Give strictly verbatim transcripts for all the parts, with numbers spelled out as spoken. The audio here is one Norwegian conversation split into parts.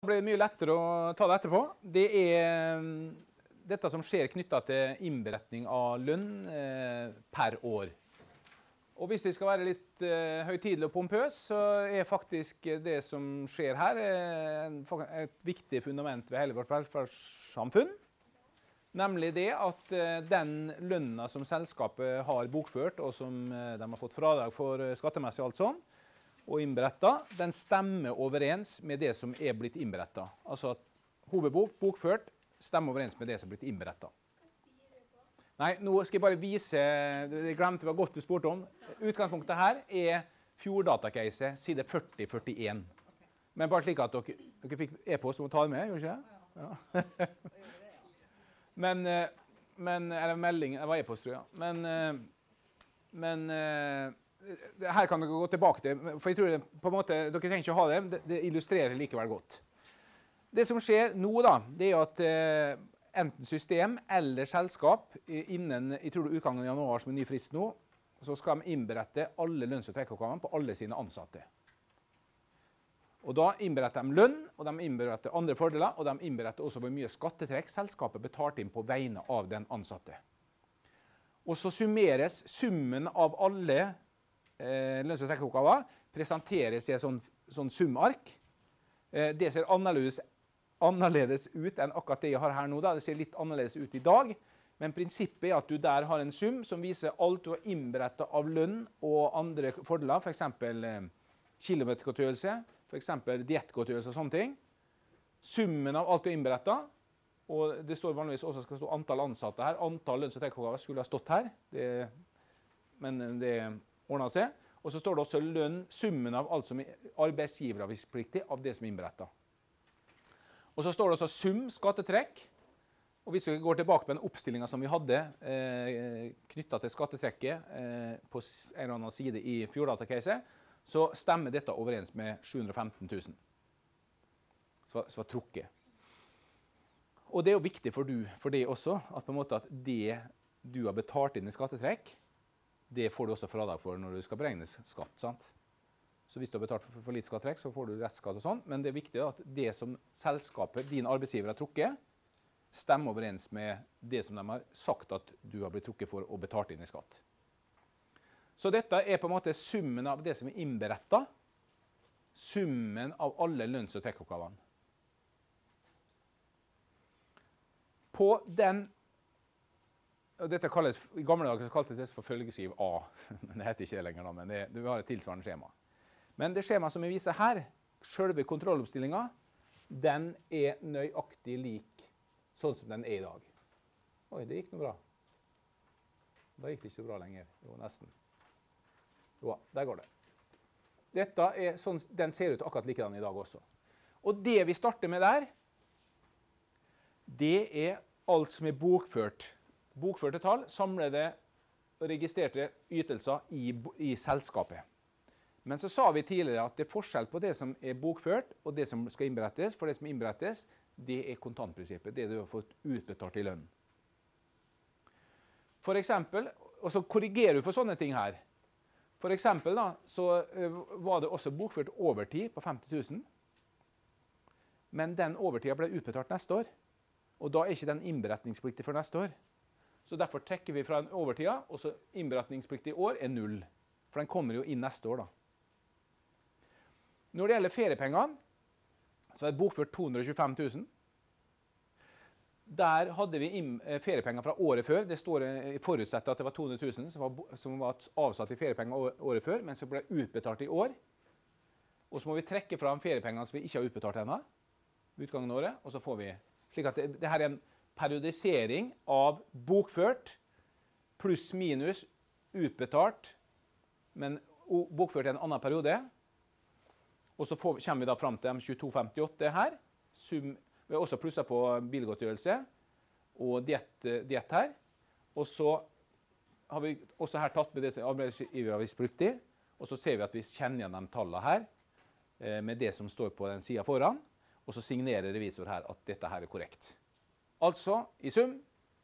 Det blir mye lettere å ta det etterpå. Det er dette som skjer knyttet til innberetning av lønn eh, per år. Og hvis vi skal være litt eh, høytidelig og pompøs, så er faktisk det som skjer her eh, et viktig fundament ved hele vårt velferdssamfunn. Nemlig det at eh, den lønna som selskapet har bokført, og som eh, de har fått fradrag for eh, skattemessig og alt sånn, og innberettet, den stemmer overens med det som er blitt innberettet. Altså at hovedbok, bokført, stemmer overens med det som er blitt innberettet. Nei, nå skal jeg bare vise, jeg glemte hva godt du spurte om. Utgangspunktet her er Fjorddata-case, side førti førtien. Men bare slik at dere, dere fikk e-post om å ta det med, gjorde ikke det? Ja. men, men, eller melding, det var e-post, tror jeg. Men, men her kan dere gå tilbake til, for jeg tror det, på en måte, dere trenger ikke å ha det, det, det illustrerer likevel godt. Det som skjer nå da, det er at eh, enten system eller selskap, innen, jeg tror det er utgangen av januar som er ny frist nå, så skal de innberette alle lønns- og trekkoppgavene på alle sine ansatte. Og da innberetter de lønn, og de innberetter andre fordeler, og de innberetter også hvor mye skattetrekk selskapet betalt inn på vegne av den ansatte. Og så summeres summen av alle eh, lønns- og trekkoppgaver, presenteres i et sånn, sånn sumark. Eh, det ser annerledes annerledes ut enn akkurat det jeg har her nå. Da. Det ser litt annerledes ut i dag, men prinsippet er at du der har en sum som viser alt du har innberettet av lønn og andre fordeler, for eksempel eh, kilometergodtgjørelse, for eksempel diettgodtgjørelse og sånne ting. Summen av alt du har innberettet, og det står vanligvis også skal stå antall ansatte her. Antall lønns- og trekkoppgaver skulle ha stått her, det, men det ordner seg. Og så står det også lønn, summen av alt som er arbeidsgiveravgiftspliktig av det som er innberettet. Og så står det også sum, skattetrekk. Og hvis vi går tilbake på den oppstillingen som vi hadde eh, knyttet til skattetrekket eh, på en eller annen side i Fjorddata-case, så stemmer dette overens med sju hundre og femten tusen. Så var trukket. Og det er jo viktig for, du, for det også, at på en måte at det du har betalt inn i skattetrekk, det får du også fradrag for når du skal beregne skatt, sant? Så hvis du har betalt for, for litt skattetrekk, så får du restskatt og sånn. Men det er viktig at det som selskapet, din arbeidsgiver har trukket, stemmer overens med det som de har sagt at du har blitt trukket for og betalt inn i skatt. Så dette er på en måte summen av det som er innberettet, summen av alle lønns- og trekkoppgavene. På den, og dette kalles, i gamle dager så kalte det for følgeskiv A, men det heter ikke det lenger da, men det, det har et tilsvarende skjema. Men det skjema som vi viser her, selve kontrolloppstillingen, den er nøyaktig lik sånn som den er i dag. Oi, det gikk noe bra. Da gikk det ikke så bra lenger. Jo, nesten. Jo, der går det. Dette er sånn, den ser ut akkurat likedan i dag også. Og det vi starter med der, det er alt som er bokført. Bokførte tall, samlede og registrerte ytelser i, i selskapet. Men så sa vi tidligere at det er forskjell på det som er bokført og det som skal innberettes. For det som innberettes, det er kontantprinsippet, det du har fått utbetalt i lønn. For eksempel, og så korrigerer du for sånne ting her. For eksempel da, så var det også bokført overtid på femti tusen. Men den overtiden ble utbetalt neste år. Og da er ikke den innberetningspliktig for neste år. Så derfor trekker vi fra en overtida, og så innberetningspliktig år er null. For den kommer jo inn neste år da. Når det gjelder feriepengene, så er det bokført to hundre og tjuefem tusen. Der hadde vi feriepenger fra året før. Det står forutsatt at det var to hundre tusen som var, som var avsatt i feriepenger året før, men som ble utbetalt i år. Og så må vi trekke fra feriepengene som vi ikke har utbetalt ennå, utgangen av året, og så får vi, slik at det, det her er en periodisering av bokført, pluss minus, utbetalt, men bokført i en annen periode. Og så får, kommer vi da frem til tjueto femtiåtte her. Sum, vi har også plusset på bilgodtgjørelse og diett, diett her. Og så har vi også her tatt med det som er arbeidsgiveravgiftspliktig. Og så ser vi at vi kjenner igjen de tallene her eh, med det som står på den siden foran. Og så signerer revisor her at dette her er korrekt. Altså, i sum,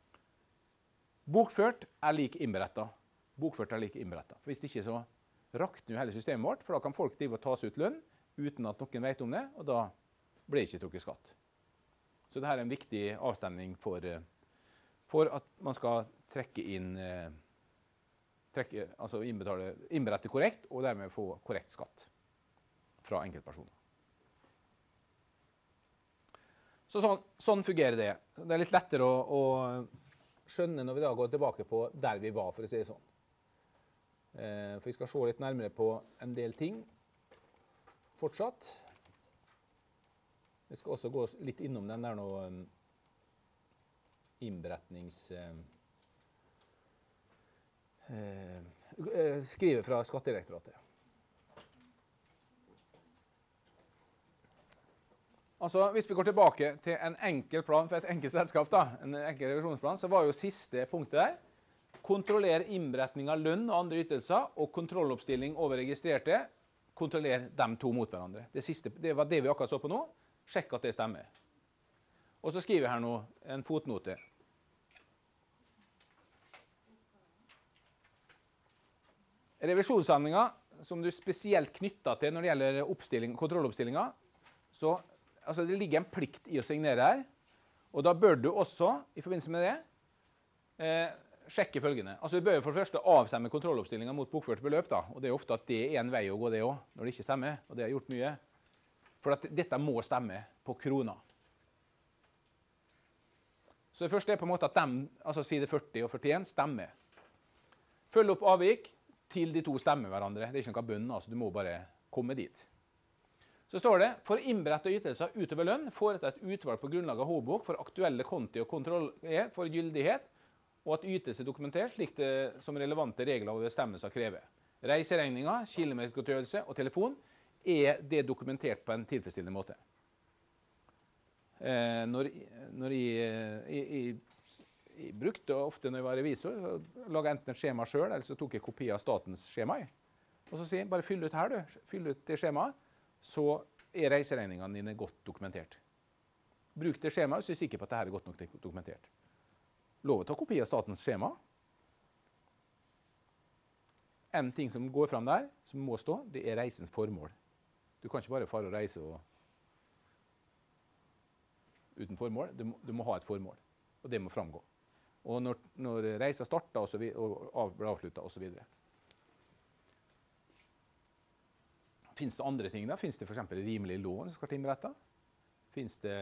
bokført er lik innberettet. Bokført er lik innberettet. For hvis ikke så rakner jo hele systemet vårt, for da kan folk drive og ta seg ut lønn uten at noen vet om det, og da ble ikke trukket skatt. Så dette er en viktig avstemning for, for at man skal trekke inn, trekke, altså innbetale, innberette korrekt, og dermed få korrekt skatt fra enkeltpersoner. Så sånn, sånn fungerer det. Det er litt lettere å, å skjønne når vi da går tilbake på der vi var, for å si det sånn. For vi skal se litt nærmere på en del ting fortsatt. Vi skal også gå litt innom den der nå innberetnings... Eh, skrivet fra Skattedirektoratet. Altså, hvis vi går tilbake til en enkel plan for et enkelt selskap, da, en enkel revisjonsplan, så var jo siste punktet der kontroller innberetning av lønn og andre ytelser og kontrolloppstilling over registrerte. Kontroller dem to mot hverandre. Det, siste, det var det vi akkurat så på nå. Sjekk at det stemmer. Og så skriver jeg her nå en fotnote. Revisjonshandlinger, som du spesielt knytter til når det gjelder oppstilling, kontrolloppstillinger, så altså, det ligger en plikt i å signere her. Og da bør du også, i forbindelse med det, eh, sjekke følgende. Altså, vi bør jo for det første avstemme kontrolloppstillingen mot bokført beløp, da. Og det er ofte at det er en vei å gå det også, når det ikke stemmer. Og det har gjort mye. For at dette må stemme på krona. Så det første er på en måte at de, altså side førti og førtien, stemmer. Følg opp avvik til de to stemmer hverandre. Det er ikke noe bunn, altså du må bare komme dit. Så står det, for innberettede ytelser utover lønn, foreta et utvalg på grunnlag av hovedbok for aktuelle konti og kontroll for gyldighet, og at ytelse er dokumentert slik det som relevante regler og bestemmelser krever. Reiseregninger, kilometergodtgjørelse og telefon er det dokumentert på en tilfredsstillende måte. Eh, når, når jeg, jeg, jeg, jeg brukte ofte når jeg var revisor, laget enten et skjema selv, eller så tok jeg kopi av statens skjema. Og så sier jeg, bare fyll ut her du, fyll ut det skjemaet, så er reiseregningene dine godt dokumentert. Bruk det skjemaet, så er jeg sikker på at dette er godt nok dokumentert. Lov å ta kopi av statens skjema. En ting som går fram der, som må stå, det er reisens formål. Du kan ikke bare fare og reise og... uten formål. Du må, du må ha et formål, og det må framgå. Og når, når reisa starter og, så vid- og av, blir avsluttet og så videre. Finnes det andre ting da? Finnes det for eksempel rimelig lån som skal være innberettet? Finnes det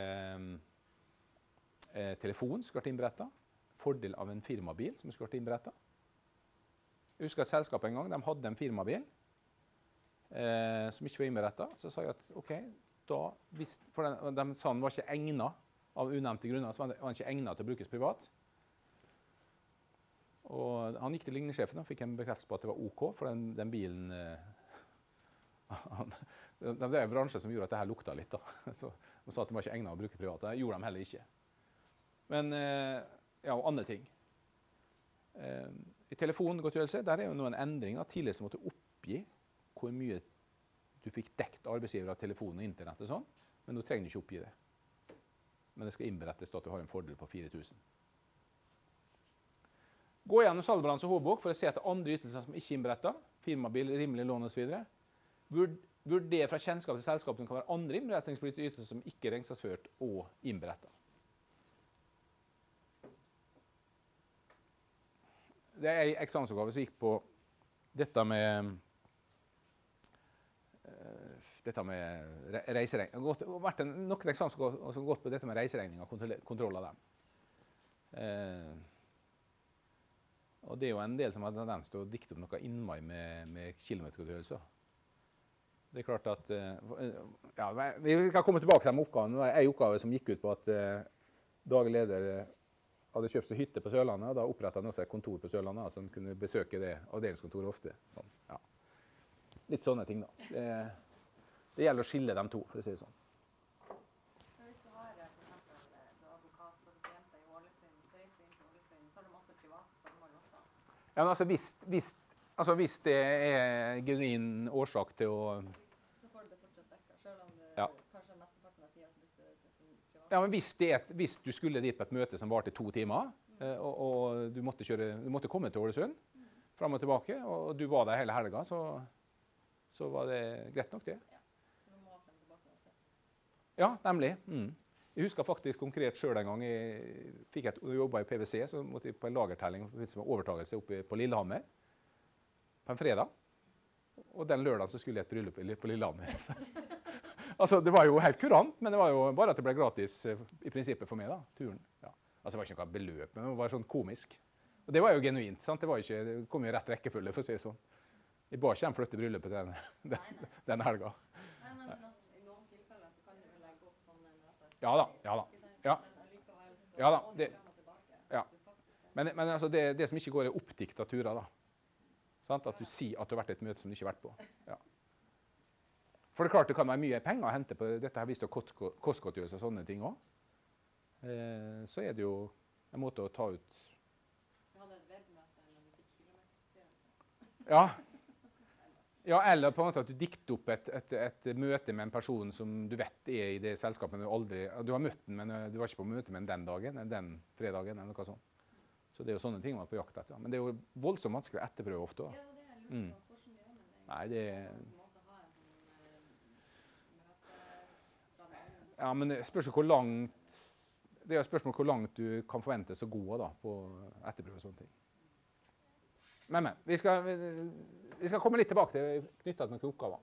eh, telefon som skal være innberettet? Fordel av en firmabil som skal være innberettet? Jeg husker at selskapet en gang, de hadde en firmabil eh, som ikke var innberettet. Så sa jeg at, ok, da, hvis, for den, de sa den var ikke egnet av unevnte grunner, så var den ikke egnet til å brukes privat. Og han gikk til ligningssjefen og fikk en bekreftelse på at det var ok, for den, den bilen... Eh, Han, det er en bransje som gjorde at det her lukta litt da. Så de sa at de var ikke egnet å bruke privat. Det gjorde de heller ikke. Men, ja, og andre ting. I telefongodtgjørelse, der er jo nå en endring. Tidligere så måtte du oppgi hvor mye du fikk dekt arbeidsgiver av telefon og internett og sånn. Men nå trenger du ikke oppgi det. Men det skal innberettes at du har en fordel på fire tusen. Gå gjennom saldobalanse og hovedbok for å se etter andre ytelser som ikke er innberettet. Firmabil, rimelig lån og så videre. Vurder fra kjennskap til selskapet som kan være andre innberetningspliktige ytelser som ikke er regnskapsført og innberettet. Det er en eksamensoppgave som gikk på dette med uh, dette med reiseregning. Det har vært noen eksamensoppgaver som har gått på dette med reiseregning og kontroll, kontroll av dem. Uh, og det er jo en del som har tendens til å dikte om noe innvei med, med kilometergodtgjørelser. Det er klart at, ja, vi kan komme tilbake til de oppgavene. Det var en oppgave som gikk ut på at uh, daglig leder hadde kjøpt seg hytte på Sørlandet, og da opprettet han også et kontor på Sørlandet, så han kunne besøke det avdelingskontoret ofte. Sånn, ja. Litt sånne ting da. Det, det gjelder å skille dem to, for å si det sånn. Men hvis du har for eksempel advokat for klienter i Ålesund, så reiser du inn til Ålesund, så har du masse private formål også. Ja, men altså hvis, hvis, altså hvis det er genuin årsak til å... Så får du det fortsatt ekstra, selv om det Ja. kanskje mesteparten av tiden som brukte det til som privat. Ja, men hvis, det er et, hvis du skulle dit på et møte som varte to timer, eh, og, og du, måtte kjøre, du måtte komme til Ålesund, frem og tilbake, og du var der hele helgen, så, så var det greit nok det. Ja, for du må frem tilbake uansett. Ja, nemlig. Mm. Jeg husker faktisk konkret selv en gang jeg fikk et, jobbet i P V C, så måtte jeg på en lagertelling med overtagelse oppe på Lillehammer på en fredag. Og den lørdagen så skulle jeg et bryllup på Lillehammer. Altså, det var jo helt kurant, men det var jo bare at det ble gratis i prinsippet for meg da, turen. Ja. Altså, det var ikke noe beløp, men det var sånn komisk. Og det var jo genuint, sant? Det, var ikke, det kom jo rett rekkefølge, for å si det sånn. Jeg ba ikke dem flytte bryllupet den, den, den helga. Nei, men i noen tilfeller så kan du vel legge opp sånne møter. Ja da, ja da. Ja, ja da. Det, ja. Men, men altså, det, det som ikke går er oppdikta turer da. Sant? At du sier at du har vært i et møte som du ikke har vært på. Ja. For det er klart det kan være mye penger å hente på dette her, hvis det er kostgodtgjørelse og sånne ting også. Eh, så er det jo en måte å ta ut... Du hadde et webmøte eller du fikk kilometerstyrelse. Ja. Ja, eller på en måte at du dikter opp et, et, et møte med en person som du vet er i det selskapet, men du aldri... Du har møtt den, men du var ikke på møte med den den dagen, eller den fredagen, eller noe sånt. Så det er jo sånne ting man er på jakt etter. Men det er jo voldsomt vanskelig å etterprøve ofte. Da. Ja, det er lurt på hvordan vi gjør med det. Nei, det... Ja, men det spørs hvor langt, det er et spørsmål hvor langt du kan forventes å gå da, på etterprøve og sånne ting. Men, men, vi skal, vi skal komme litt tilbake til knyttet til noen oppgaver.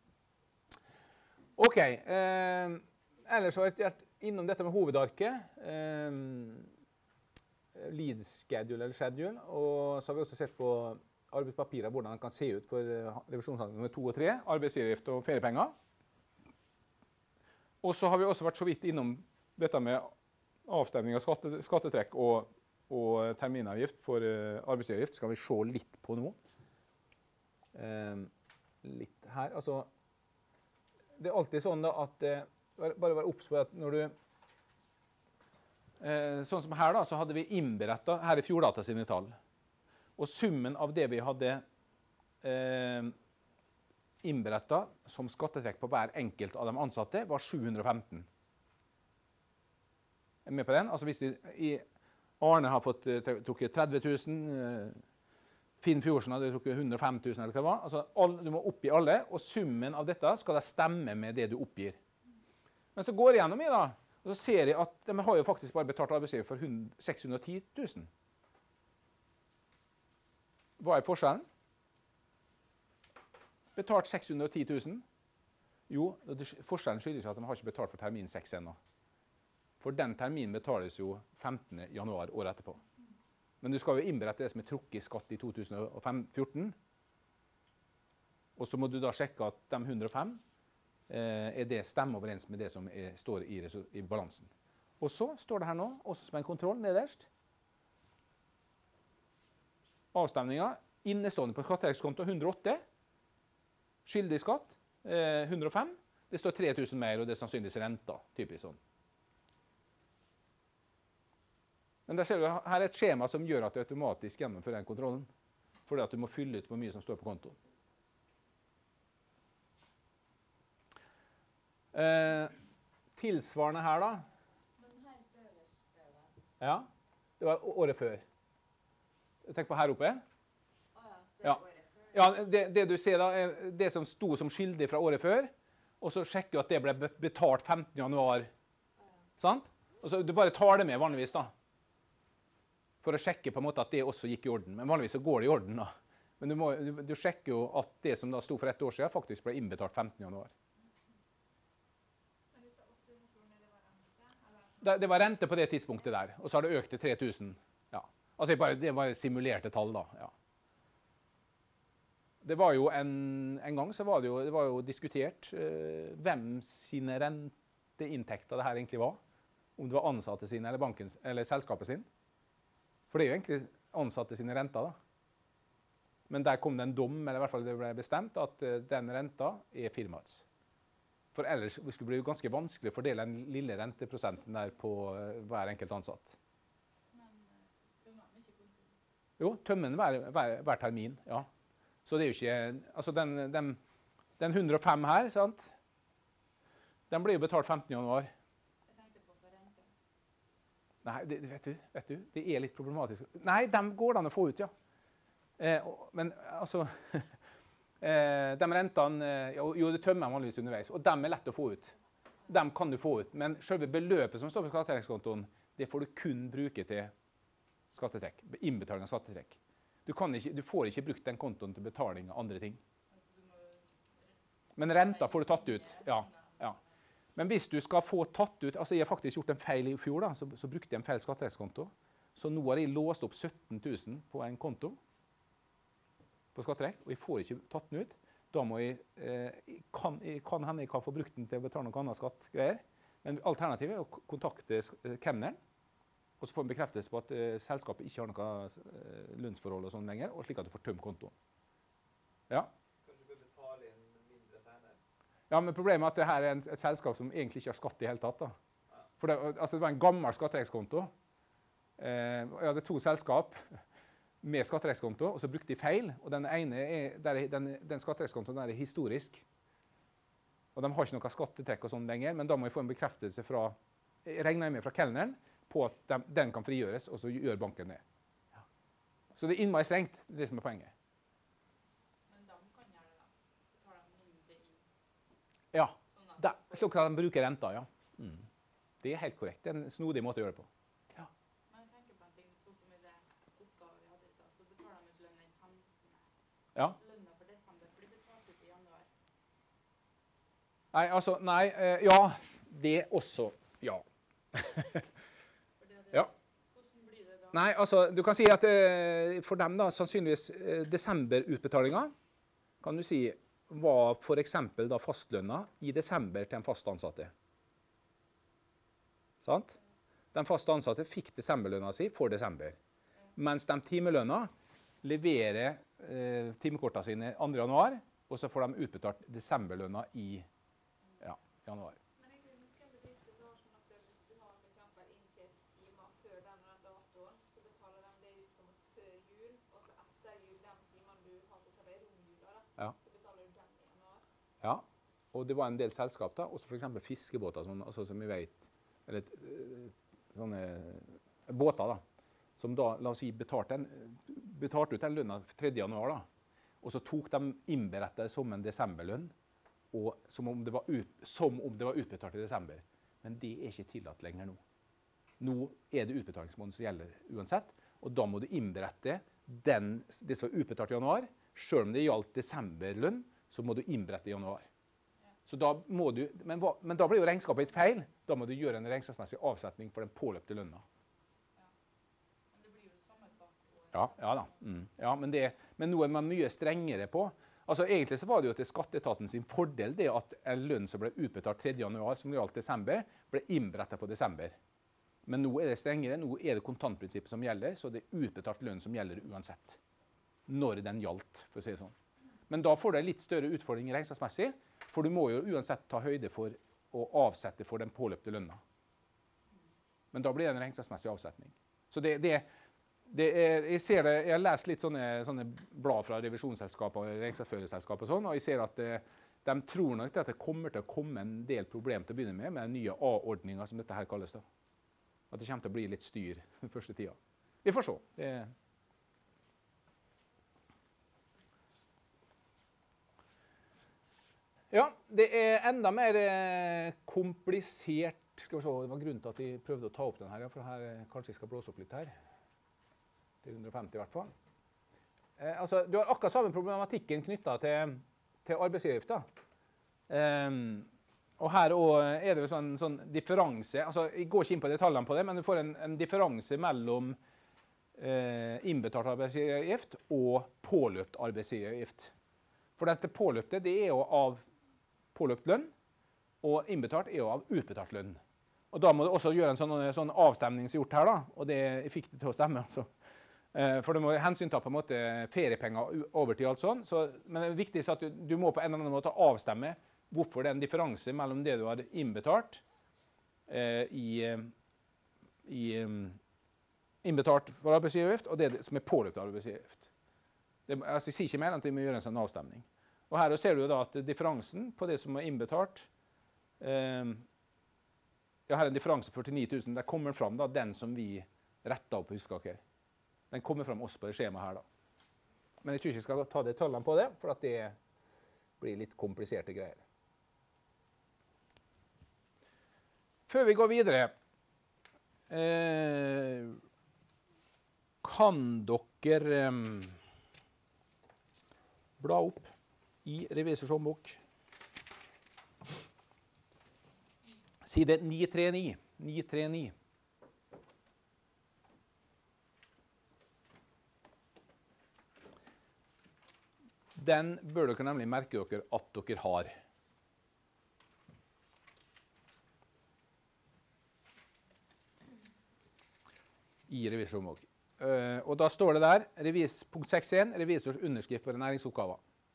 Ok, eh, ellers har jeg vært innom dette med hovedarket, eh, lead schedule eller schedule, og så har vi også sett på arbeidspapiret, hvordan den kan se ut for revisjonshandling nummer to og tre, arbeidsgiveravgift og feriepenger. Og så har vi også vært så vidt innom dette med avstemning av skatte, skattetrekk og, og terminavgift for uh, arbeidsgiveravgift. Skal vi se litt på nå. Um, litt her. Altså, det er alltid sånn da at uh, bare være obs på at når du uh, sånn som her da, så hadde vi innberettet her i Fjorddata sine tall. Og summen av det vi hadde uh, innberettet som skattetrekk på hver enkelt av de ansatte var sju hundre og femten. Er du med på den? Altså hvis vi, i Arne har fått trukket tretti tusen, Finn Fjordsen hadde trukket hundre og fem tusen, eller hva det var. Altså, all, du må oppgi alle, og summen av dette skal da stemme med det du oppgir. Men så går jeg gjennom i da, og så ser jeg at de har jo faktisk bare betalt arbeidsgiver for seks hundre og ti tusen. Hva er forskjellen? Betalt seks hundre og ti tusen? Jo, forskjellen skyldes at de har ikke betalt for termin seks ennå. For den terminen betales jo femtende januar året etterpå. Men du skal jo innberette det som er trukket i skatt i to tusen og fjorten. Og så må du da sjekke at de hundre og fem eh, er det stemmer overens med det som er, står i, i balansen. Og så står det her nå, også som en kontroll nederst. Avstemningen, innestående på skatterettskonto hundre og åtte. Skyldig skatt, eh, hundre og fem. Det står tre tusen mer, og det er sannsynligvis renta, typisk sånn. Men der ser du, her er et skjema som gjør at du automatisk gjennomfører den kontrollen. Fordi at du må fylle ut hvor mye som står på kontoen. Eh, tilsvarende her da. Men helt øverst, ja, det var året før. Tenk på her oppe. Å ja, det er Ja. året før. Ja, det, det du ser da, er det som sto som skyldig fra året før, og så sjekker du at det ble betalt femtende januar, sant? Og så du bare tar det med vanligvis da, for å sjekke på en måte at det også gikk i orden. Men vanligvis så går det i orden da. Men du, må, du, du sjekker jo at det som da sto for ett år siden faktisk ble innbetalt femtende januar. Det, det var rente på det tidspunktet der, og så har det økt til tre tusen. Ja. Altså bare, det var simulerte tall da, ja. Det var jo en, en gang så var det jo, det var jo diskutert eh, hvem sine renteinntekter det her egentlig var. Om det var ansatte sine eller, bankens, eller selskapet sin. For det er jo egentlig ansatte sine renter da. Men der kom det en dom, eller i hvert fall det ble bestemt, at uh, den renta er firmaets. For ellers skulle det bli ganske vanskelig å fordele den lille renteprosenten der på uh, hver enkelt ansatt. Men tømmer ikke kontoen? Jo, tømmen hver, hver, hver termin, ja. Så det er jo ikke, altså den, den, den hundre og fem her, sant? Den blir jo betalt femtende januar. Jeg tenkte på for rente. Nei, det, vet du, vet du, det er litt problematisk. Nei, dem går det an å få ut, ja. Eh, men altså, eh, de rentene, jo det tømmer vanligvis underveis, og dem er lett å få ut. dem kan du få ut. Men selve beløpet som står på skattetrekkskontoen, det får du kun bruke til skattetrekk, innbetaling av skattetrekk. Du, kan ikke, du får ikke brukt den kontoen til betaling av andre ting. Men renta får du tatt ut. Ja, ja. Men hvis du skal få tatt ut, altså jeg har faktisk gjort en feil i fjor, da, så, så brukte jeg en feil skattetrekkskonto. Så nå har jeg låst opp sytten tusen på en konto på skattetrekk, og jeg får ikke tatt den ut. Da må jeg, eh, kan, jeg kan hende jeg kan få brukt den til å betale noen annen skattgreier. Men alternativet er å kontakte kemneren, og så får en bekreftelse på at eh, selskapet ikke har noe eh, lønnsforhold og sånn lenger, og slik at du får tømt kontoen. Ja. Kan du betale inn mindre senere? Ja, men problemet er at dette er en, et selskap som egentlig ikke har skatt i hele tatt. Da. Ja. For det, altså, det var en gammel skattetrekkskonto. Eh, jeg hadde to selskap med skattetrekkskonto, og så brukte de feil. Og den ene er, der, den, den skattetrekkskontoen er historisk. Og de har ikke noe skattetrekk og sånn lenger, men da må jeg få en bekreftelse fra, jeg regner med fra kelneren, på at de, den kan frigjøres, og så gjør banken det. Ja. Så det er innmari strengt, det er det som er poenget. Men de kan gjøre det da. Betaler de mindre inn. Ja, da, slik at de bruker renta, ja. Mm. Det er helt korrekt. Det er en snodig måte å gjøre det på. Ja. Men jeg tenker på en ting, sånn som i det oppgavet vi hadde i sted, så betaler de ikke lønn den femtende. Ja. Lønna for desember, for de betalte ut i januar. Nei, altså, nei, eh, ja, det også, ja. For det, det, Ja. Hvordan blir det da? Nei, altså, du kan si at eh, for dem da, sannsynligvis eh, desemberutbetalinger, kan du si, var for eksempel da fastlønna i desember til en fast ansatte. Sant? Den fast ansatte fikk desemberlønna si for desember. Mens de timelønna leverer eh, timekortene sine andre januar, og så får de utbetalt desemberlønna i ja, januar. Men jeg husker en bedrift som har sånn at hvis du har for eksempel inntjent timer før den og den datoen, så betaler de det ut som før jul, og så etter jul, den timen du har til å ta deg romjula, da, Ja. så betaler du den i januar. Ja, og det var en del selskap da, også for eksempel fiskebåter, sånn, altså som vi vet, eller eh, sånne båter da, som da, la oss si, betalte, en, betalte ut den lønna tredje januar da, og så tok de innberettet som en desemberlønn, og som om, det var ut, som om det var utbetalt i desember. Men det er ikke tillatt lenger nå. Nå er det utbetalingsmåneden som gjelder uansett, og da må du innberette den, det som var utbetalt i januar. Selv om det gjaldt desemberlønn, så må du innberette i januar. Så da må du, men, hva, men da blir jo regnskapet litt feil. Da må du gjøre en regnskapsmessig avsetning for den påløpte lønna. Ja. Men det blir jo det samme hvert år. Ja, ja da. Mm. Ja, men, det, men nå er man mye strengere på. Altså egentlig så var det jo til skatteetaten sin fordel det at en lønn som ble utbetalt tredje januar, som gjaldt desember, ble innberettet på desember. Men nå er det strengere, nå er det kontantprinsippet som gjelder, så det er utbetalt lønn som gjelder uansett. Når den gjaldt, for å si det sånn. Men da får du en litt større utfordring regnskapsmessig, for du må jo uansett ta høyde for å avsette for den påløpte lønna. Men da blir det en regnskapsmessig avsetning. Så det, det, det er, jeg ser det, jeg har lest litt sånne, sånne blad fra revisjonsselskaper og regnskapsførerselskaper og sånn, og jeg ser at det, de tror nok at det kommer til å komme en del problem til å begynne med, med den nye A-ordninga som dette her kalles da. At det kommer til å bli litt styr den første tida. Vi får se. Det Ja, det er enda mer eh, komplisert. Skal vi se, det var grunnen til at jeg prøvde å ta opp den her, ja, for her eh, kanskje jeg skal blåse opp litt her. Til hundre og femti i hvert fall. Eh, altså, du har akkurat samme problematikken knyttet til, til arbeidsgiveravgifter. Um, og her også er det jo sånn, sånn differanse, altså jeg går ikke inn på detaljene på det, men du får en, en differanse mellom eh, innbetalt arbeidsgiveravgift og påløpt arbeidsgiveravgift. For dette påløpte, det er jo av påløpt lønn, og innbetalt er jo av utbetalt lønn. Og da må du også gjøre en sånn, sånn avstemning som gjort her da, og det jeg fikk det til å stemme, altså. Eh, for du må hensynta på en måte feriepenger overtid og alt sånn, så, men det er viktig at du, du må på en eller annen måte avstemme hvorfor det er en differanse mellom det du har innbetalt eh, i, i innbetalt for arbeidsgiveravgift, og det som er påløpt arbeidsgiveravgift. Det, altså, jeg sier ikke mer enn at vi må gjøre en sånn avstemning. Og her ser du da at differansen på det som er innbetalt, eh, ja, her er en differanse på førtini tusen, der kommer fram da, den som vi retter opp på huskaker. Den kommer fram også på det skjemaet her da. Men jeg tror ikke jeg skal ta detaljene på det, for at det blir litt kompliserte greier. før vi går videre, eh, kan dere eh, bla opp i revisors håndbok. Side ni tre ni. ni tre ni. Den bør dere nemlig merke dere at dere har. I revisors håndbok. Uh, og da står det der, revis, punkt seks punkt én, revisors underskrift på næringsoppgaver.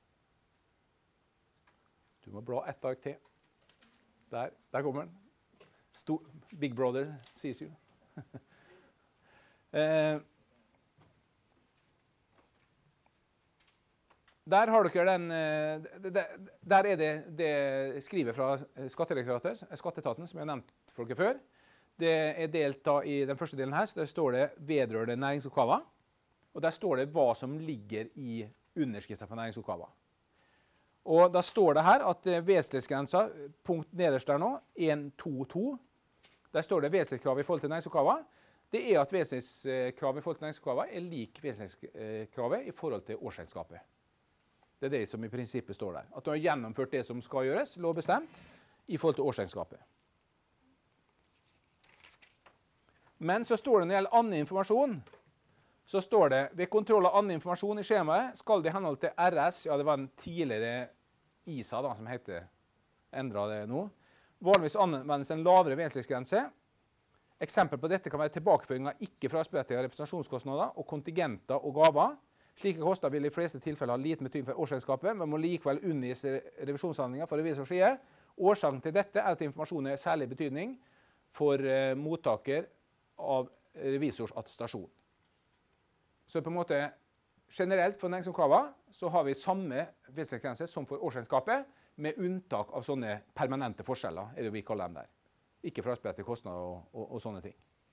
Du må bla ett ark til. Der, der kommer den. Sto, Big Brother sees you. uh, der har dere den, uh, der er det, det skrivet fra Skattedirektoratet, Skatteetaten, som jeg har nevnt for dere før. Det er delt da i den første delen her, så der står det vedrørende næringsoppgaver. Og der står det hva som ligger i underskriften for næringsoppgaver. Og da står det her at vesentlighetsgrensa, punkt nederst der nå, en to to, der står det vesentlighetskrav i forhold til næringsoppgaver. Det er at vesentlighetskrav i forhold til næringsoppgaver er lik vesentlighetskravet i forhold til årsregnskapet. Det er det som i prinsippet står der. At du har gjennomført det som skal gjøres, lovbestemt, i forhold til årsregnskapet. Men så står det når det gjelder annen informasjon, så står det ved kontroll av annen informasjon i skjemaet skal det i henhold til R S, ja det var en tidligere I S A da, som heter, endret det nå, vanligvis anvendes en lavere vesentlighetsgrense. Eksempel på dette kan være tilbakeføring av ikke frasprettige representasjonskostnader og kontingenter og gaver. Slike kostnader vil i fleste tilfeller ha liten betydning for årsregnskapet, men må likevel undergis revisjonshandlinger for revisors side. Årsaken til dette er at informasjonen er særlig betydning for uh, mottaker av revisors attestasjon. Så på en måte, generelt for næringsoppgaver, så har vi samme vesentlighetsgrense som for årsregnskapet, med unntak av sånne permanente forskjeller, er det vi kaller dem der. Ikke frasprettige kostnader og, og, og sånne ting.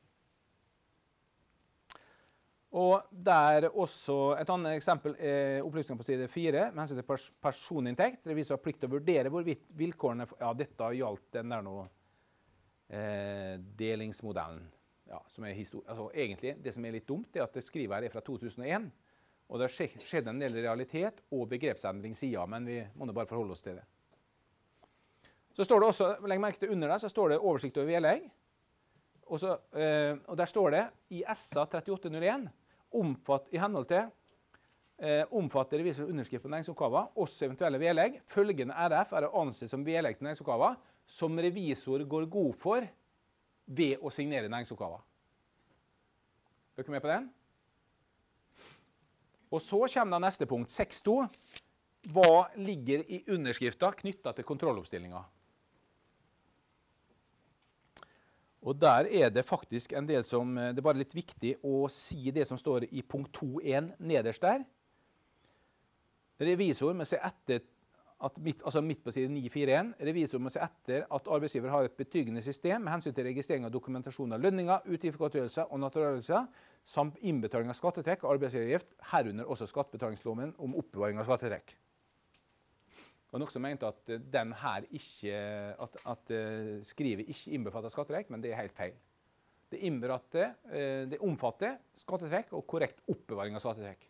Og der også et annet eksempel er opplysninger på side fire, med hensyn til pers personinntekt. Revisor har plikt til å vurdere hvorvidt vilkårene, ja, dette gjaldt den der nå, eh, delingsmodellen. Ja, som er altså, egentlig, det som er litt dumt, er at det skriver her er fra to tusen og en, og det har skjedd en del realitet og begrepsendring siden, men vi må bare forholde oss til det. Så står det også, legg merke til under der, så står det oversikt over vedlegg, og, så, eh, og der står det i S A trettioåtte null en, omfatt, i henhold til, eh, omfatter revisor underskrift på næringsoppgaver, også eventuelle vedlegg. Følgende R F er å anse som vedlegg til næringsoppgaver, som revisor går god for, ved å signere næringsoppgaver. Er dere med på den? Og så kommer da neste punkt, seks to. Hva ligger i underskriften knyttet til kontrolloppstillingen? Og der er det faktisk en del som, det er bare litt viktig å si det som står i punkt to en nederst der. Revisor må se etter at midt, altså midt på side ni fire en, revisor må se etter at arbeidsgiver har et betryggende system med hensyn til registrering og dokumentasjon av lønninger, utgiftsgodtgjørelser og naturaliser, samt innbetaling av skattetrekk og arbeidsgiveravgift, herunder også skattebetalingsloven om oppbevaring av skattetrekk. Det var noe som mente at den her ikke, at, at skrivet ikke innbefatter skattetrekk, men det er helt feil. Det innbefatter, det omfatter skattetrekk og korrekt oppbevaring av skattetrekk.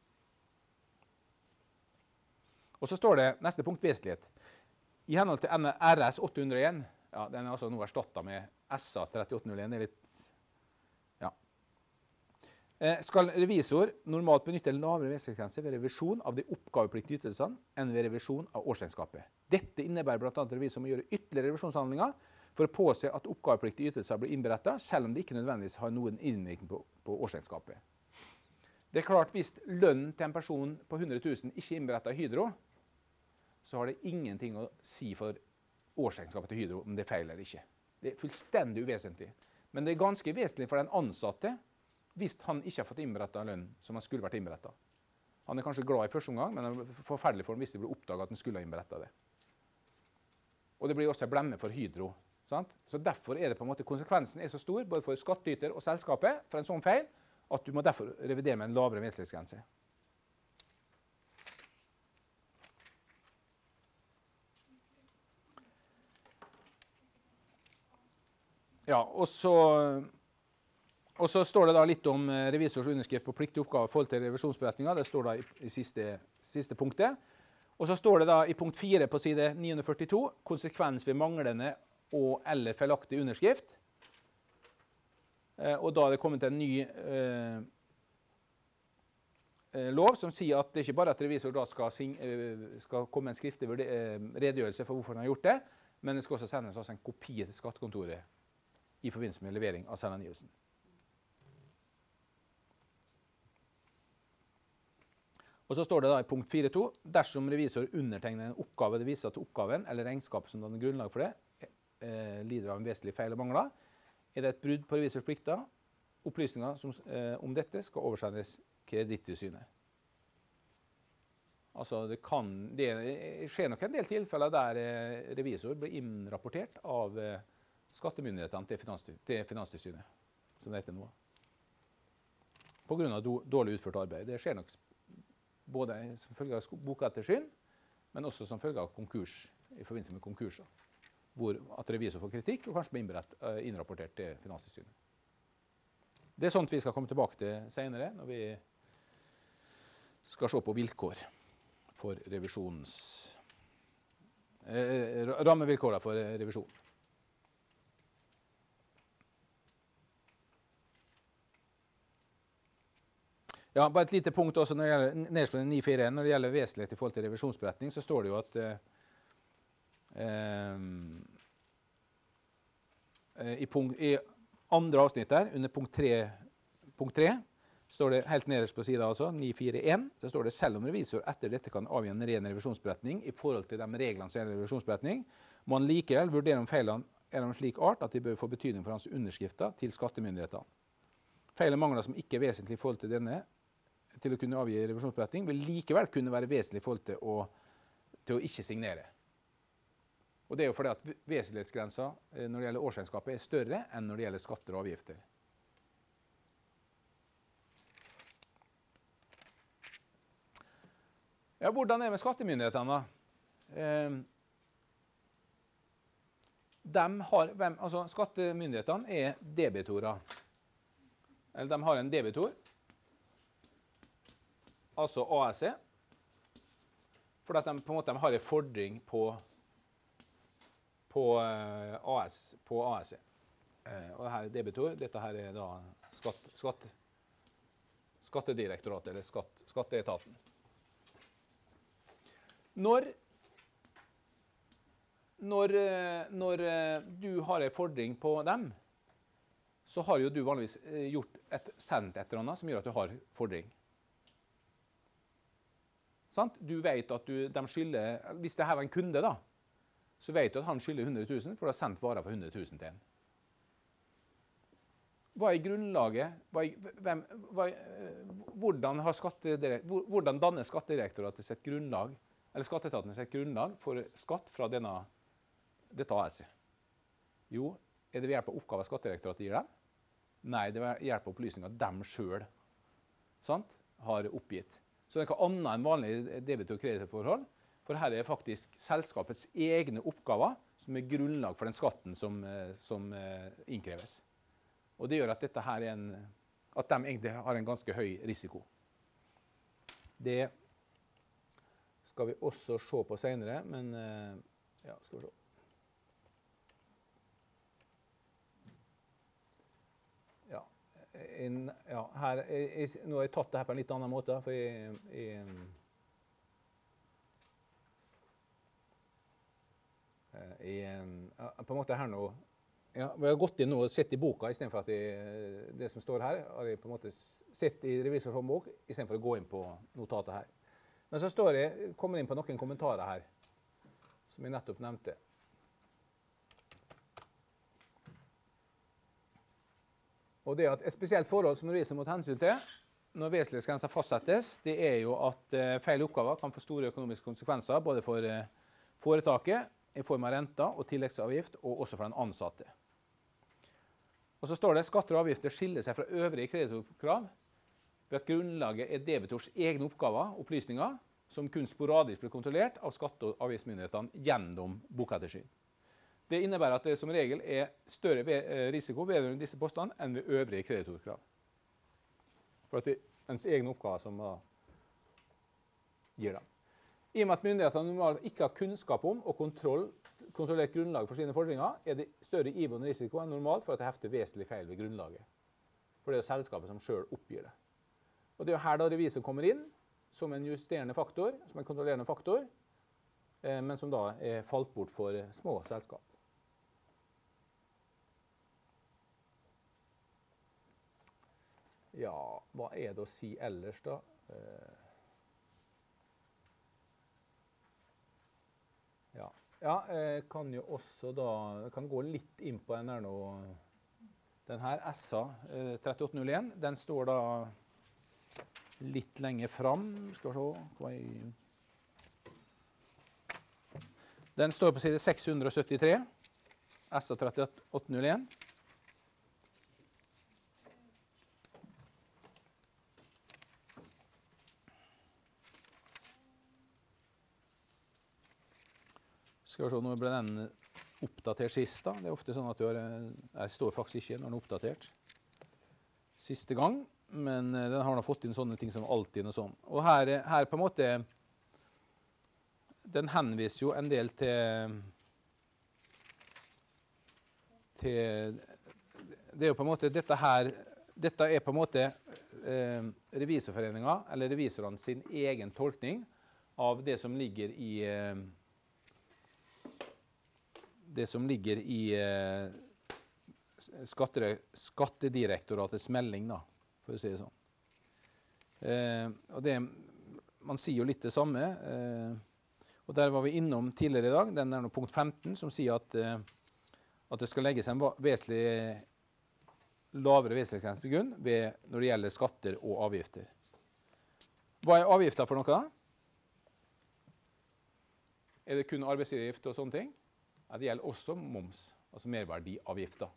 Og så står det neste punkt vesentlighet. I henhold til R S åtte hundre og en, ja, den er altså nå erstattet med S A trettioåtte null en, det er litt, ja. Skal revisor normalt benytte en lavere vesentlighetsgrense ved revisjon av de oppgavepliktige ytelsene enn ved revisjon av årsregnskapet. Dette innebærer blant annet revisor må gjøre ytterligere revisjonshandlinger for å påse at oppgavepliktige ytelser blir innberettet, selv om de ikke nødvendigvis har noen innvirkning på, på årsregnskapet. Det er klart, hvis lønnen til en person på hundre tusen ikke er innberettet i Hydro, så har det ingenting å si for årsregnskapet til Hydro om det er feil eller ikke. Det er fullstendig uvesentlig. Men det er ganske vesentlig for den ansatte hvis han ikke har fått innberettet lønn som han skulle vært innberettet. Han er kanskje glad i første omgang, men det er forferdelig for ham hvis det blir oppdaget at han skulle ha innberettet det. Og det blir også en blemme for Hydro. Sant? Så derfor er det på en måte konsekvensen er så stor, både for skattyter og selskapet, for en sånn feil, at du må derfor revidere med en lavere vesentlighetsgrense. Ja, og så, og så står det da litt om revisors underskrift på pliktig oppgave i forhold til revisjonsberetninga. Det står da i, i siste, siste punktet. Og så står det da i punkt fire på side ni hundre førtito, konsekvens ved manglende og eller feilaktig underskrift. Eh, og da er det kommet en ny eh, lov som sier at det ikke bare at revisor da skal, skal komme en skriftlig redegjørelse for hvorfor han har gjort det, men det skal også sendes også en kopi til skattekontoret i forbindelse med levering av selvangivelsen. Og så står det da i punkt fire punkt to, dersom revisor undertegner en oppgave det viser til oppgaven eller regnskapet som danner grunnlag for det, eh, lider av en vesentlig feil og mangler, er det et brudd på revisors plikter. Opplysninger som, eh, om dette skal oversendes Kredittilsynet. Altså det, kan, det skjer nok en del tilfeller der eh, revisor blir innrapportert av eh, skattemyndighetene til, finans, til Finanstilsynet, som det heter nå. På grunn av do, dårlig utført arbeid. Det skjer nok både som følge av bokettersyn, men også som følge av konkurs, i forbindelse med konkurser, hvor at revisor får kritikk og kanskje blir innberett, uh, innrapportert til Finanstilsynet. Det er sånt vi skal komme tilbake til senere, når vi skal se på vilkår for revisjons... Eh, rammevilkårene for revisjon. Ja, bare et lite punkt også når det gjelder, nederst på ni fire en, når det gjelder vesentlighet i forhold til revisjonsberetning, så står det jo at eh, i, punkt, i andre avsnitt der, under punkt tre, punkt tre, står det helt nederst på siden altså, ni fire en, så står det selv om revisor etter dette kan avgi en ren revisjonsberetning i forhold til de reglene som gjelder revisjonsberetning, må han likevel vurdere om feilene er av en slik art at de bør få betydning for hans underskrifter til skattemyndighetene. Feil og mangler som ikke er vesentlig i forhold til denne, til å kunne avgi revisjonsberetning, vil likevel kunne være vesentlig i forhold til å, til å ikke signere. Og det er jo fordi at vesentlighetsgrensa når det gjelder årsregnskapet er større enn når det gjelder skatter og avgifter. Ja, hvordan er det med skattemyndighetene da? Eh, de har, hvem, altså skattemyndighetene er debitorer. Eller de har en debitor, altså A S E, for at de på en måte har en fordring på, på, A S, på A S E. Eh, og dette er debitor, dette her er da skatt, skatt, skattedirektoratet, eller skatt, skatteetaten. Når, når, når du har en fordring på dem, så har jo du vanligvis gjort et, sendt et eller annet som gjør at du har fordring. Sant? Du vet at du, de skylder, hvis det her var en kunde da, så vet du at han skylder hundre tusen, for du har sendt varer for hundre tusen til en. Hva er grunnlaget? Hva er, hvem, hva er, hvordan, har hvordan danner Skattedirektoratet sitt grunnlag, eller Skatteetaten sitt grunnlag for skatt fra denne, dette A S E? Jo, er det ved hjelp av oppgaver Skattedirektoratet gir dem? Nei, det er ved hjelp av opplysninger de selv, sant, har oppgitt. Så det er ikke annet enn vanlig debit- og kreditorforhold, for her er faktisk selskapets egne oppgaver som er grunnlag for den skatten som, som innkreves. Og det gjør at, dette her er en, at de egentlig har en ganske høy risiko. Det skal vi også se på senere, men ja, skal vi se. In, ja, her, jeg, nå har jeg tatt det her på en litt annen måte, for jeg, jeg, jeg, på en måte her nå, ja, vi har gått inn nå og sett i boka, i stedet for at jeg, det som står her, har jeg på en måte sett i revisors håndbok, i stedet for å gå inn på notatet her. Men så står jeg, kommer inn på noen kommentarer her, som jeg nettopp nevnte. Og det at et spesielt forhold som revisor må ta hensyn til når vesentlighetsgrenser fastsettes, det er jo at eh, feil oppgaver kan få store økonomiske konsekvenser, både for eh, foretaket, i form av renter og tilleggsavgift, og også for den ansatte. Og så står det skatter og avgifter skiller seg fra øvrige kreditorkrav ved at grunnlaget er debitors egne oppgaver, opplysninger, som kun sporadisk blir kontrollert av skatte- og avgiftsmyndighetene gjennom bokettersyn. Det innebærer at det som regel er større risiko vedrørende disse postene enn ved øvrige kreditorkrav. For at det er ens egne oppgaver som da gir dem. I og med at myndighetene normalt ikke har kunnskap om og kontroll, kontrollert grunnlag for sine fordringer, er det større iboende risiko enn normalt for at det hefter vesentlig feil ved grunnlaget. For det er jo selskapet som selv oppgir det. Og det er jo her da revisor kommer inn som en justerende faktor, som en kontrollerende faktor, eh, men som da er falt bort for små selskap. Ja, hva er det å si ellers da? Eh, Ja, ja jeg kan jo også da, jeg kan gå litt inn på den her nå, den her S A eh, trettioåtte null en, den står da litt lenger fram, skal vi se, hva er... Den står på side seks hundre syttitre, S A trettioåtte null en. Skal vi se, nå ble den oppdatert sist da. Det er ofte sånn at du har, jeg står faktisk ikke når den er oppdatert siste gang, men den har nå fått inn sånne ting som alltid og sånn. Og her, her på en måte, den henviser jo en del til, til, det er jo på en måte, dette her, dette er på en måte eh, revisorforeningen, eller revisorene sin egen tolkning av det som ligger i eh, det som ligger i eh, skatte, skattedirektoratets melding, da, for å si det sånn. Eh, og det, man sier jo litt det samme, eh, og der var vi innom tidligere i dag, den er nå punkt femten, som sier at, eh, at det skal legges en vesentlig lavere vesentlighetsgrense til grunn ved, når det gjelder skatter og avgifter. Hva er avgifter for noe da? Er det kun arbeidsgiveravgift og sånne ting? Ja, det gjelder også moms, altså merverdiavgifter.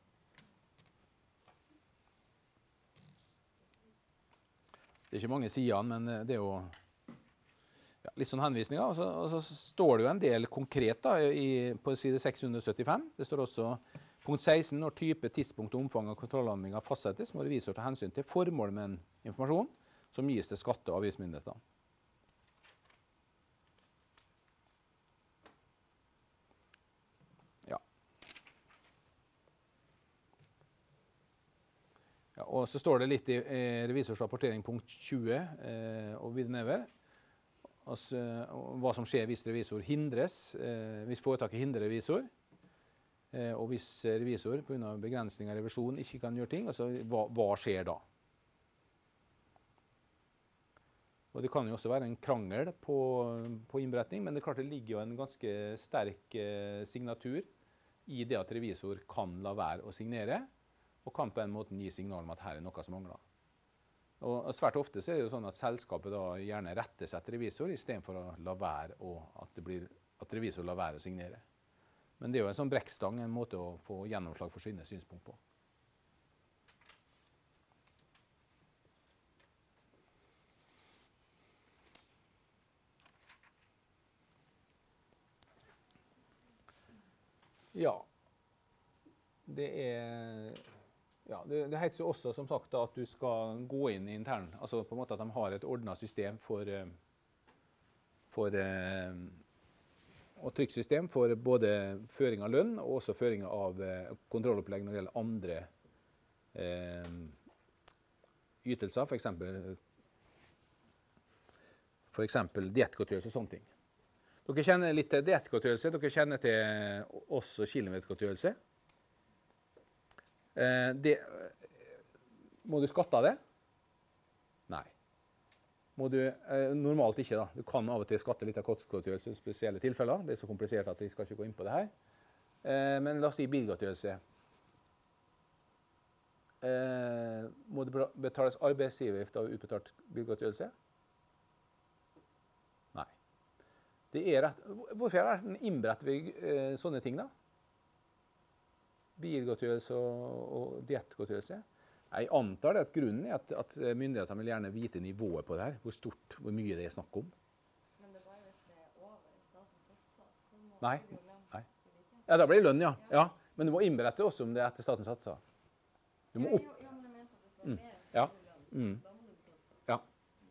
Det er ikke mange sider, men det er jo ja, litt sånn henvisninger. Og så, og så står det jo en del konkret da, i, på side seks hundre syttifem. Det står også punkt seksten, når type, tidspunkt og omfang av kontrollhandlinger fastsettes, må revisor ta hensyn til formålet med en informasjon som gis til skatte- og avgiftsmyndighetene. Ja, og så står det litt i eh, revisorsrapportering punkt tjue eh, og videre nedover. Altså, hva som skjer hvis revisor hindres, eh, hvis foretaket hindrer revisor, eh, og hvis revisor på grunn av begrensning av revisjon ikke kan gjøre ting, altså hva, hva skjer da? Og det kan jo også være en krangel på, på innberetning, men det er klart det ligger jo en ganske sterk eh, signatur i det at revisor kan la være å signere, og kan på en måte gi signal om at her er noe som mangler. Og svært ofte så er det jo sånn at selskapet da gjerne retter seg til revisor, i stedet for å la være, og at, det blir, at revisor lar være å signere. Men det er jo en sånn brekkstang, en måte å få gjennomslag for sine synspunkt på. Ja, det er... Ja, det, det heter jo også som sagt da, at du skal gå inn i intern, altså på en måte at de har et ordnet system for, for og trykksystem for både føring av lønn og også føring av kontrollopplegg når det gjelder andre eh, ytelser, for eksempel, for eksempel diettgodtgjørelse og sånne ting. Dere kjenner litt til diettgodtgjørelse, dere kjenner til også kilometergodtgjørelse. Eh, det, må du skatte av det? Nei. Må du, eh, normalt ikke da. Du kan av og til skatte litt av kostgodtgjørelse i spesielle tilfeller. Det er så komplisert at jeg skal ikke gå inn på det her. Eh, men la oss si bilgodtgjørelse. Eh, må det betales arbeidsgiveravgift av utbetalt bilgodtgjørelse? Nei. Det er rett. Hvorfor er det innberettet ved eh, sånne ting da? Bilgodtgjørelse og, og diettgodtgjørelse. Jeg antar det at grunnen er at, at myndighetene vil gjerne vite nivået på det her, hvor stort, hvor mye det er snakk om. Men det er bare hvis det er over statens satser, så må Nei, det jo lønn. nei. Ja, da blir det lønn, ja. ja. Men du må innberette også om det er etter statens satser. Du må opp... Jo, ja, men jeg mente at det skal være mer enn Ja. lønn. Mm. Da må du betale skatt. Ja.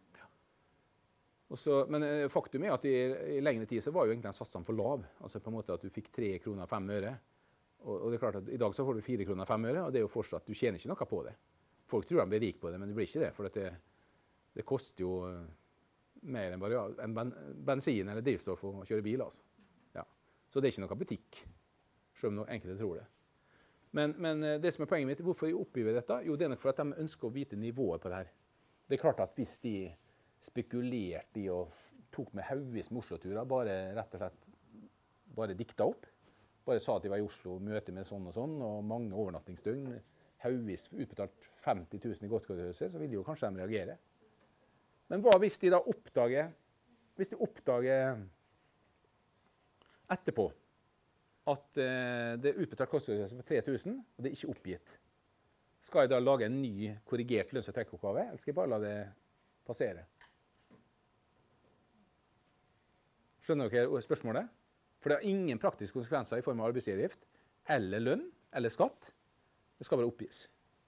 Også, men eh, faktum er at i, i lengre tid så var jo egentlig satsene for lav. Altså på en måte at du fikk tre kroner og fem øre. Og, og det er klart at i dag så får du fire kroner og fem øre, og det er jo fortsatt, du tjener ikke noe på det. Folk tror de blir rik på det, men det blir ikke det, for at det, det koster jo eh, mer enn bare en ben, bensin eller drivstoff å kjøre bil, altså. Ja. Så det er ikke noe butikk, selv om noen enkelte tror det. Men, men eh, det som er poenget mitt, hvorfor jeg oppgiver dette? Jo, det er nok for at de ønsker å vite nivået på det her. Det er klart at hvis de spekulerte i og f- tok med haugevis med Oslo-turer, bare rett og slett bare dikta opp, bare sa at de var i Oslo, møte med sånn og sånn, og mange overnattingsdøgn, haugevis utbetalt femti tusen i godtgodtgjørelse, så ville jo kanskje de reagere. Men hva hvis de da oppdager, hvis de oppdager etterpå at eh, det er utbetalt godtgjørelse for tre tusen, og det er ikke oppgitt? Skal jeg da lage en ny korrigert lønns- og trekkoppgave, eller skal jeg bare la det passere? Skjønner dere spørsmålet? For det har ingen praktiske konsekvenser i form av arbeidsgiveravgift, eller lønn, eller skatt. Det skal bare oppgis.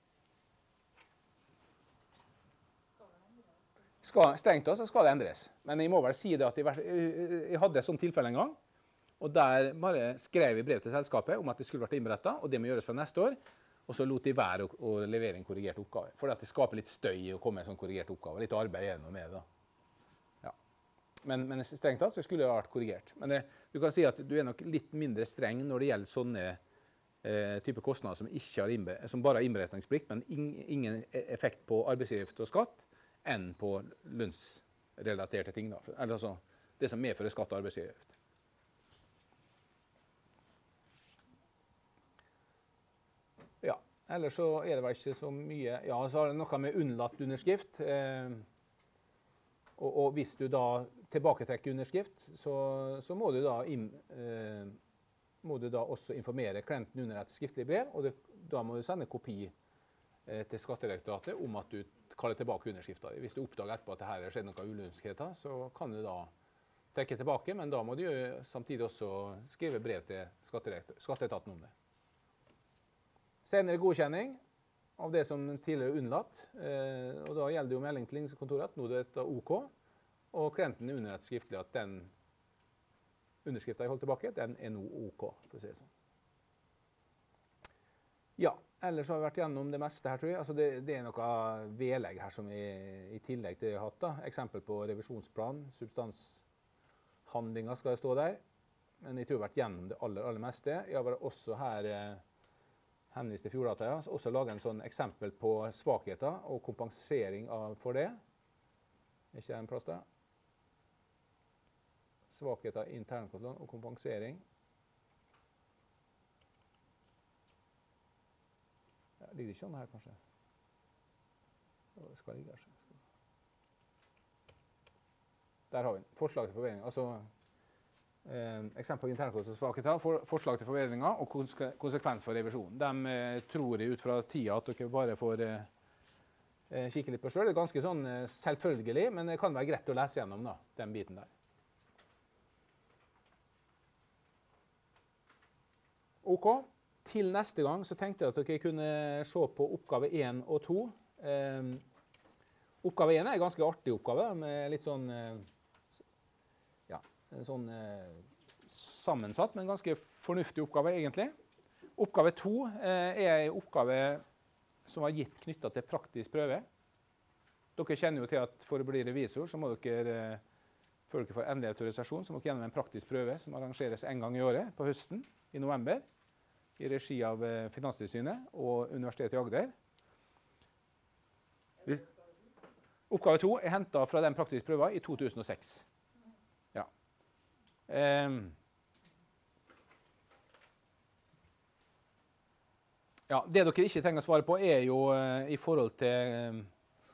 Skal, strengt tatt så skal det endres. Men jeg må vel si det at jeg, jeg hadde et sånt tilfelle en gang, og der bare skrev jeg brev til selskapet om at det skulle vært innberettet, og det må gjøres fra neste år, og så lot de være å, å levere en korrigert oppgave. For det skaper litt støy å komme med en sånn korrigert oppgave. Litt arbeid igjen med det da. Ja. Men, men strengt tatt så skulle det vært korrigert. Men det, du kan si at du er nok litt mindre streng når det gjelder sånne eh, type kostnader som, ikke har innbe, som bare har innberetningsplikt, men in, ingen effekt på arbeidsgiveravgift og skatt, enn på lønnsrelaterte ting. Da. Eller altså det som medfører skatt og arbeidsgiveravgift. Ja, ellers så er det vel ikke så mye. Ja, så har det noe med unnlatt underskrift. Eh, og, og hvis du da tilbaketrekker underskrift, så, så må, du da inn, eh, må du da også informere klienten under et skriftlig brev, og det, da må du sende kopi eh, til Skattedirektoratet om at du kaller tilbake underskrifta. Hvis du oppdager etterpå at det her skjedde noen ulønnskheter, så kan du da trekke tilbake, men da må du samtidig også skrive brev til Skatteetaten om det. Senere godkjenning av det som tidligere er unnlatt, eh, og da gjelder det jo melding til ligningskontoret at nå er dette OK, og klienten underretter skriftlig at den underskriften jeg holdt tilbake, den er nå OK, for å si det sånn. Ja, ellers har vi vært gjennom det meste her, tror jeg. Altså det, det er noe vedlegg her som er i tillegg til det jeg har hatt. Da. Eksempel på revisjonsplan, substanshandlinger skal det stå der. Men jeg tror jeg har vært gjennom det aller, aller meste. Jeg har også her eh, henvist til Fjorddata, ja. Så også laget en sånn eksempel på svakheter og kompensering av, for det. Er ikke det en plass der? Svakheter i internkontroll og kompensering. Ja, ligger det ikke sånn her, kanskje? Det skal ligge her. Der har vi den. Forslag til forbedringer. Altså, eh, eksempel på internkontroll og svakheter, for, forslag til forbedringer og konsekvens for revisjon. De eh, tror jeg ut fra tida at dere bare får eh, kikke litt på selv. Det er ganske sånn eh, selvfølgelig, men det kan være greit å lese gjennom da, den biten der. OK. Til neste gang så tenkte jeg at dere kunne se på oppgave én og to. Eh, oppgave én er en ganske artig oppgave, med litt sånn, eh, ja, en sånn eh, sammensatt, men ganske fornuftig oppgave egentlig. Oppgave to eh, er en oppgave som var gitt knyttet til praktisk prøve. Dere kjenner jo til at for å bli revisor så må dere, eh, før dere får endelig autorisasjon, så må dere gjennom en praktisk prøve som arrangeres en gang i året på høsten, i november, i regi av Finanstilsynet og Universitetet i Agder. Hvis, oppgave to er hentet fra den praktiske prøven i to tusen og seks. Ja. Um, ja, det dere ikke trenger å svare på er jo uh, i forhold til um,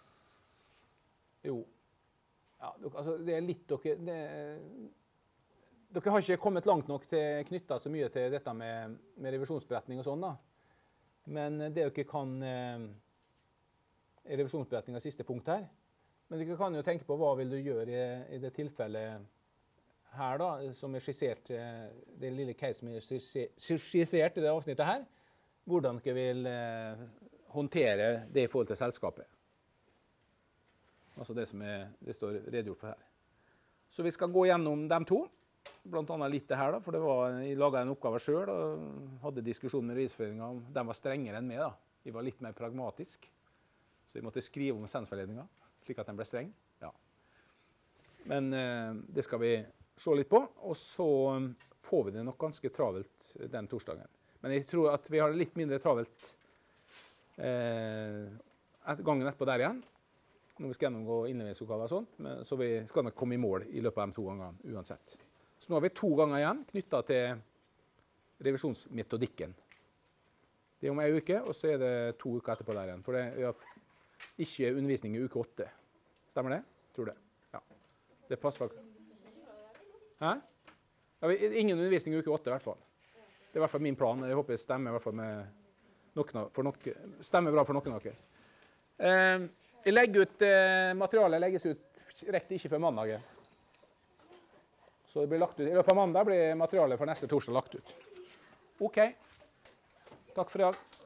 jo, ja, altså det er litt dere det, Dere har ikke kommet langt nok til knyttet så mye til dette med, med revisjonsberetning og sånn da. Men det dere kan eh, er revisjonsberetning av siste punkt her. Men dere kan jo tenke på hva vil du gjøre i, i det tilfellet her da, som er skissert, eh, det lille case som er skisse- skissert i det avsnittet her, hvordan dere vil eh, håndtere det i forhold til selskapet. Altså det som er, det står redegjort for her. Så vi skal gå gjennom dem to, blant annet litt det her da, for det var, jeg laget en oppgave selv og hadde diskusjon med Revisforeningen om de var strengere enn meg da. De var litt mer pragmatisk, så vi måtte skrive om lisensveiledningen, slik at den ble streng. Ja. Men eh, det skal vi se litt på, og så får vi det nok ganske travelt den torsdagen. Men jeg tror at vi har det litt mindre travelt eh, gangen etterpå der igjen, når vi skal gjennomgå innleveringsoppgaver og sånt, men så vi skal nok komme i mål i løpet av de to gangene uansett. Så nå har vi to ganger igjen knyttet til revisjonsmetodikken. Det er om en uke, og så er det to uker etterpå der igjen, for det er ikke undervisning i uke åtte. Stemmer det? Tror det. Ja. Det passer for... Hæ? Ja, ingen undervisning i uke åtte i hvert fall. Det er i hvert fall min plan. Jeg håper det stemmer, i hvert fall med noen, for noen, stemmer bra for noen av dere. Eh, jeg legger ut, eh, materialet legges ut rett ikke før mandag. Så det blir lagt ut. I løpet av mandag blir materialet for neste torsdag lagt ut. Ok. Takk for i dag.